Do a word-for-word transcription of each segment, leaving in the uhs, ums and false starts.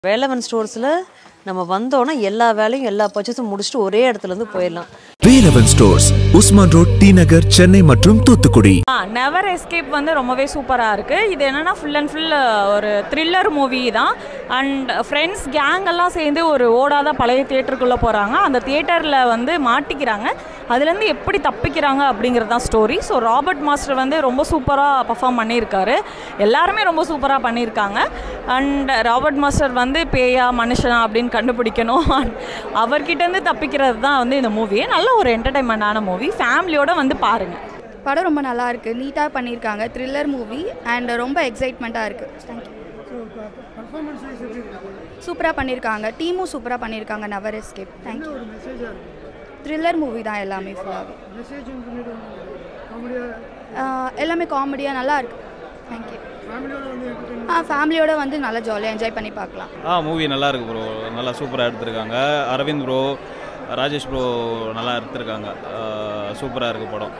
வேலவன் ஸ்டோர்ஸ்ல நம்ம வந்தோம்னா எல்லா வேலையும் எல்லா பர்ச்சேஸும் முடிச்சிட்டு ஒரே இடத்துல இருந்து போயிடலாம். Velavan stores, Usman road, T Nagar, Chennai மற்றும் தூத்துக்குடி. நெவர் எஸ்கேப் வந்து ரொம்பவே சூப்பராக இருக்குது. இது என்னென்னா ஃபுல் அண்ட் ஃபுல் ஒரு த்ரில்லர் மூவி தான். அண்ட் ஃப்ரெண்ட்ஸ் கேங் எல்லாம் சேர்ந்து ஒரு ஓடாத பழைய தியேட்டருக்குள்ளே போகிறாங்க. அந்த தியேட்டரில் வந்து மாட்டிக்கிறாங்க. அதுலேருந்து எப்படி தப்பிக்கிறாங்க அப்படிங்கிறது தான் ஸ்டோரி. ஸோ ராபர்ட் மாஸ்டர் வந்து ரொம்ப சூப்பராக பர்ஃபார்ம் பண்ணியிருக்காரு. எல்லாருமே ரொம்ப சூப்பராக பண்ணியிருக்காங்க. அண்ட் ராபர்ட் மாஸ்டர் வந்து பேயா மனுஷனா அப்படின்னு கண்டுபிடிக்கணும். அவர்கிட்டேருந்து தப்பிக்கிறது தான் வந்து இந்த மூவி. நல்ல ஒரு என்டர்டைன்மெண்டான மூவி. ஃபேமிலியோடு வந்து பாருங்கள். படம் ரொம்ப நல்லா இருக்குது, நீட்டாக பண்ணியிருக்காங்க. த்ரில்லர் மூவி அண்ட் ரொம்ப எக்ஸைட்மெண்ட்டாக இருக்குது. தேங்க்யூ. சூப்பராக பண்ணியிருக்காங்க. டீமும் சூப்பராக பண்ணியிருக்காங்க. Never escape. Thank you. Thriller movie தான் எல்லாமே ஃபுல்லாகவே. எல்லாமே காமெடியாக நல்லா இருக்குது. தேங்க்யூ. ஆ ஃபேமிலியோடு வந்து நல்லா ஜாலியாக என்ஜாய் பண்ணி பார்க்கலாம். ஆ மூவி நல்லா இருக்குது ப்ரோ. நல்லா சூப்பராக எடுத்திருக்காங்க. அரவிந்த் ப்ரோ, ராஜேஷ் ப்ரோ நல்லா எடுத்திருக்காங்க. சூப்பராக இருக்குது படம்.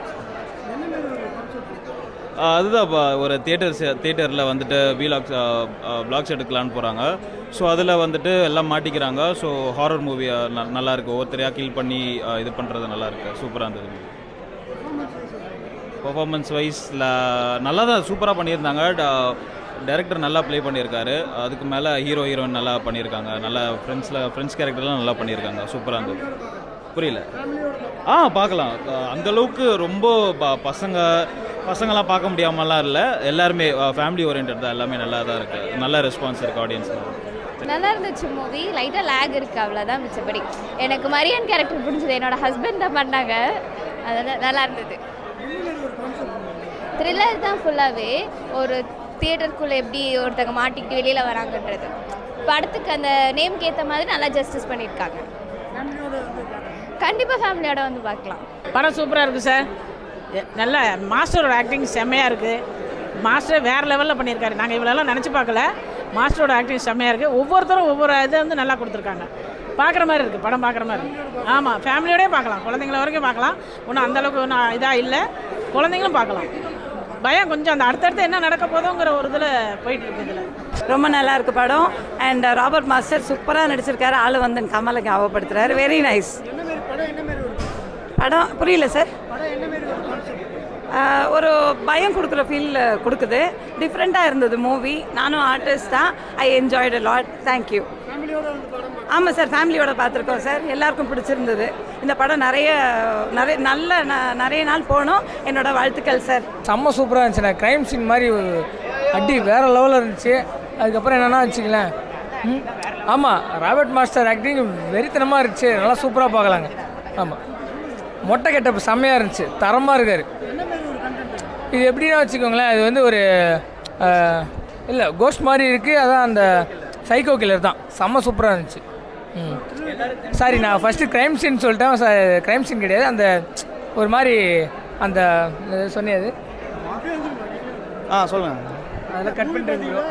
அதுதான் இப்போ ஒரு தியேட்டர்ஸ் தியேட்டரில் வந்துட்டு வீலாக்ஸ் பிளாக்ஸ் எடுக்கலான்னு போகிறாங்க. ஸோ அதில் வந்துட்டு எல்லாம் மாட்டிக்கிறாங்க. ஸோ ஹாரர் மூவி நல்லாயிருக்கு. ஒவ்வொருத்தரையாக கில் பண்ணி இது பண்ணுறது நல்லாயிருக்கு. சூப்பராக இருந்தது. பர்ஃபார்மன்ஸ் வைஸில் நல்லா தான் சூப்பராக பண்ணியிருந்தாங்க. டைரக்டர் நல்லா ப்ளே பண்ணியிருக்காரு. அதுக்கு மேலே ஹீரோ ஹீரோயின் நல்லா பண்ணியிருக்காங்க. நல்லா ஃப்ரெண்ட்ஸில் ஃப்ரெண்ட்ஸ் கேரக்டர்லாம் நல்லா பண்ணியிருக்காங்க. சூப்பராக இருந்தது. புரியல? ஆ பார்க்கலாம். அந்தளவுக்கு ரொம்ப ப பசங்க பசங்களாம் பார்க்க முடியாமலாம் இல்லை. எல்லாருமே ஃபேமிலி ஓரியன்ட் தான். எல்லாமே நல்லா தான் இருக்குது. நல்ல ரெஸ்பான்ஸ் இருக்குது ஆடியன்ஸில். நல்லா இருந்துச்சு மூவி. லைட்டாக லேக் இருக்குது, அவ்வளோதான். மிச்சப்படி எனக்கு மரியன் கேரக்டர் பிடிச்சது. என்னோட ஹஸ்பண்ட் தான் பண்ணாங்க. அதனால் நல்லா இருந்தது. த்ரில்லர் தான் ஃபுல்லாகவே. ஒரு தியேட்டருக்குள்ளே எப்படி ஒருத்தங்க மாட்டிக்கிட்டு வெளியில் வராங்கன்றது படத்துக்கு அந்த நேமுக்கு ஏற்ற மாதிரி நல்லா ஜஸ்டிஸ் பண்ணியிருக்காங்க. கண்டிப்பாக ஃபேமிலியோட வந்து பார்க்கலாம். படம் சூப்பராக இருக்குது சார். நல்ல மாஸ்டரோட ஆக்டிங் செம்மையாக இருக்குது. மாஸ்டர் வேறு லெவலில் பண்ணியிருக்காரு. நாங்கள் இவ்வளோலாம் நினச்சி பார்க்கல. மாஸ்டரோட ஆக்டிங் செம்மையாக இருக்குது. ஒவ்வொருத்தரும் ஒவ்வொரு இதை வந்து நல்லா கொடுத்துருக்காங்க. பார்க்குற மாதிரி இருக்குது. படம் பார்க்குற மாதிரி இருக்குது. ஆமாம், ஃபேமிலியோடய பார்க்கலாம். குழந்தைங்கள வரைக்கும் பார்க்கலாம். ஒன்றும் அந்தளவுக்கு ஒன்றும் இதாக இல்லை. குழந்தைங்களும் பார்க்கலாம். பயம் கொஞ்சம் அந்த அடுத்தடுத்து என்ன நடக்க போதோங்கிற ஒரு இதில் போயிட்டு இருக்கு. இதில் ரொம்ப நல்லா இருக்குது படம். அண்ட் ராபர்ட் மாஸ்டர் சூப்பராக நடிச்சிருக்காரு. ஆள் வந்து கமலை ஞாபகப்படுத்துகிறாரு. வெரி நைஸ் படம். புரியல சார்? ஒரு பயம் கொடுக்குற ஃபீல் கொடுக்குது. டிஃப்ரெண்ட்டாக இருந்தது மூவி. நானும் ஆர்டிஸ்ட் தான். I enjoyed a lot. Thank you. ஆமாம் சார், ஃபேமிலியோட பார்த்துருக்கோம் சார். எல்லாருக்கும் பிடிச்சிருந்தது இந்த படம். நிறைய நிறைய நல்ல நிறைய நாள் போகணும். என்னோட வாழ்த்துக்கள் சார். செம்ம சூப்பராக இருந்துச்சுண்ணே. க்ரைம் சீன் மாதிரி அடி வேறு லெவலில் இருந்துச்சு. அதுக்கப்புறம் என்னென்னா வச்சுக்கலேன். ம் ஆமாம், ராபர்ட் மாஸ்டர் ஆக்டிங் வெறித்தனமாக இருந்துச்சு. நல்லா சூப்பராக பார்க்கலாங்க. ஆமாம், மொட்டை கெட்டப்பு செம்மையாக இருந்துச்சு. தரமாக இருக்கார். இது எப்படின்னா வச்சுக்கோங்களேன், இது வந்து ஒரு இல்லை கோஸ்ட் மாதிரி இருக்குது. அதான் அந்த சைக்கோ கில்லர் தான். செம்ம சூப்பராக இருந்துச்சு. ம் சாரி, நான் ஃபஸ்ட்டு க்ரைம் சீன் சொல்லிட்டேன். சார், க்ரைம் சீன் கிடையாது. அந்த ஒரு மாதிரி அந்த சொன்னது. ஆ சொல்லுங்கள். அதெல்லாம் கட் பண்ணிட்டு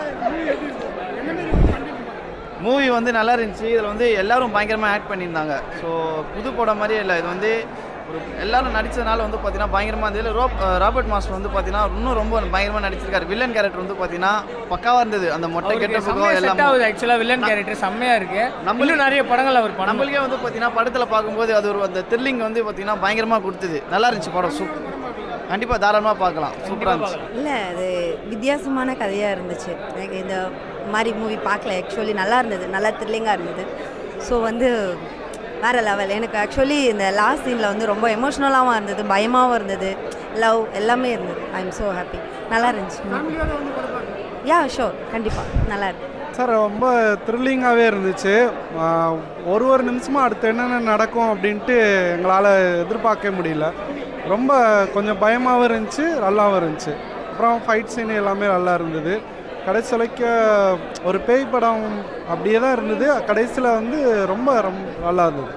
மூவி வந்து நல்லா இருந்துச்சு. இதில் வந்து எல்லோரும் பயங்கரமாக ஆக்ட் பண்ணியிருந்தாங்க. ஸோ புது படம் மாதிரியே இல்லை. இது வந்து ஒரு எல்லோரும் நடித்ததுனால வந்து பார்த்தீங்கன்னா பயங்கரமாக இருந்தது. ரோ ராபர்ட் மாஸ்டர் வந்து பார்த்தீங்கன்னா இன்னும் ரொம்ப பயங்கரமாக நடிச்சிருக்காரு. வில்லன் கேரக்டர் வந்து பார்த்தீங்கன்னா பக்காவாக இருந்தது. அந்த மொட்டை கெட்டப்புக்கும் எல்லாம் ஆக்சுவலாக வில்லன் கேரக்டர் செம்மையாக இருக்குது. நம்மளும் நிறைய படங்கள் அவர் படம் நம்மளுக்கே வந்து பார்த்தீங்கன்னா படத்தில் பார்க்கும்போது அது ஒரு அந்த த்ரில்லிங் வந்து பார்த்தீங்கன்னா பயங்கரமாக கொடுத்தது. நல்லா இருந்துச்சு படம். சூப்பர். கண்டிப்பாக தாராளமாக பார்க்கலாம். சூப்பராக இருந்துச்சு. இல்லை, அது வித்தியாசமான கதையாக இருந்துச்சு. எனக்கு இந்த மாதிரி மூவி பார்க்கல. ஆக்சுவலி நல்லா இருந்தது. நல்லா த்ரில்லிங்காக இருந்தது. ஸோ வந்து வேறு லெவல். எனக்கு ஆக்சுவலி இந்த லாஸ்ட் சீனில் வந்து ரொம்ப எமோஷ்னலாகவும் இருந்தது, பயமாகவும் இருந்தது, லவ் எல்லாமே இருந்தது. I am so happy. நல்லா இருந்துச்சு. யா ஷோர், கண்டிப்பாக நல்லா இருக்கு சார். ரொம்ப த்ரில்லிங்காகவே இருந்துச்சு. ஒரு ஒரு நிமிஷமாக அடுத்து என்னென்ன நடக்கும் அப்படின்ட்டு எங்களால் எதிர்பார்க்க முடியல. ரொம்ப கொஞ்சம் பயமாகவும் இருந்துச்சு, நல்லாவும் இருந்துச்சு. அப்புறம் ஃபைட் சீன் எல்லாமே நல்லா இருந்தது. கடைசி வரைக்கும் ஒரு பேய் படம் அப்படியே தான் இருந்தது. கடைசியில் வந்து ரொம்ப ரொம்ப நல்லா இருந்தது.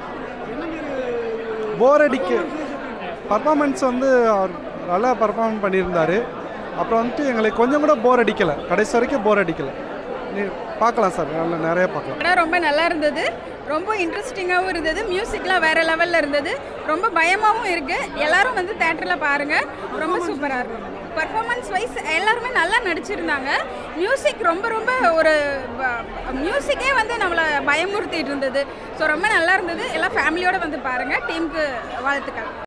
போர் அடிக்க பர்ஃபார்மன்ஸ் வந்து அவர் நல்லா பர்ஃபார்ம் பண்ணியிருந்தார். அப்புறம் வந்துட்டு எங்களுக்கு கொஞ்சம் கூட போர் அடிக்கலை. கடைசி வரைக்கும் போர் அடிக்கலை. நீ பார்க்கலாம் சார், நல்லா நிறைய பார்க்கலாம். ஆனால் ரொம்ப நல்லா இருந்தது. ரொம்ப இன்ட்ரெஸ்டிங்காகவும் இருந்தது. மியூசிக்லாம் வேறு லெவலில் இருந்தது. ரொம்ப பயமாகவும் இருக்குது. எல்லோரும் வந்து தேட்டரில் பாருங்கள். ரொம்ப சூப்பராக இருக்கும். பர்ஃபார்மன்ஸ் வைஸ் எல்லாருமே நல்லா நடிச்சிருந்தாங்க. மியூசிக் ரொம்ப ரொம்ப ஒரு மியூசிக்கே வந்து நம்மளை பயமுறுத்திட்டு இருந்தது. ஸோ ரொம்ப நல்லா இருந்தது. எல்லாம் ஃபேமிலியோடு வந்து பாருங்கள். டீமுக்கு வாழ்த்துக்கள்.